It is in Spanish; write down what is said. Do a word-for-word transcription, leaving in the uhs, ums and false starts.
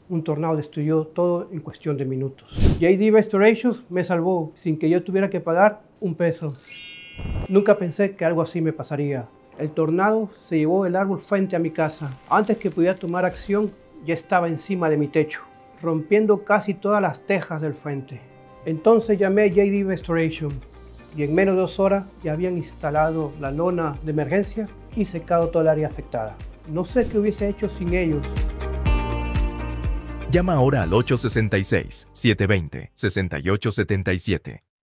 Un tornado destruyó todo en cuestión de minutos. J D Restoration me salvó sin que yo tuviera que pagar un peso. Nunca pensé que algo así me pasaría. El tornado se llevó el árbol frente a mi casa. Antes que pudiera tomar acción, ya estaba encima de mi techo, rompiendo casi todas las tejas del frente. Entonces llamé a J D Restoration y en menos de dos horas ya habían instalado la lona de emergencia y secado toda el área afectada. No sé qué hubiese hecho sin ellos. Llama ahora al ocho seis seis, siete dos cero, seis ocho siete siete.